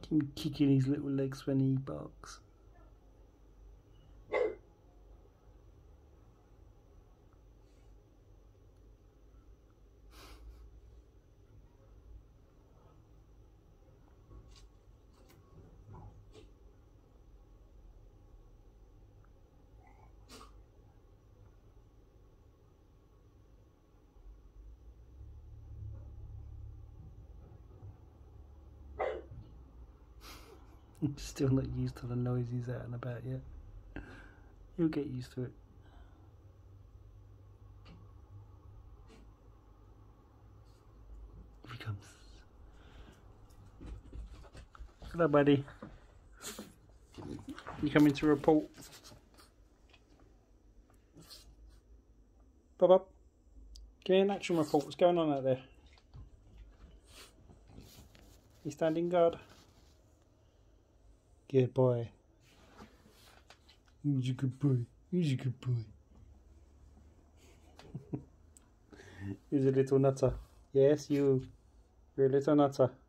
Him kicking his little legs when he barks. Still not used to the noises out and about yet. He'll get used to it. Here he comes. Hello, buddy. You coming to report? Bob, give me an action report. What's going on out there? You standing guard? Good boy. He's a good boy. He's a good boy. He's a little nutter. Yes, you. You're a little nutter.